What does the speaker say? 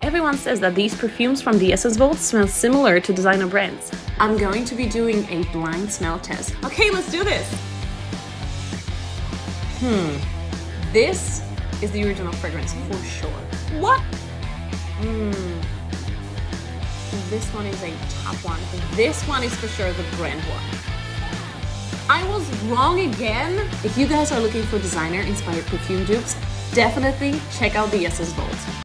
everyone says that these perfumes from the Essence Vault smell similar to designer brands. I'm going to be doing a blind smell test. Okay, let's do this. This is the original fragrance for sure. What? This one is a top one. This one is for sure the brand one. I was wrong again. If you guys are looking for designer-inspired perfume dupes, definitely check out the Essence Vault.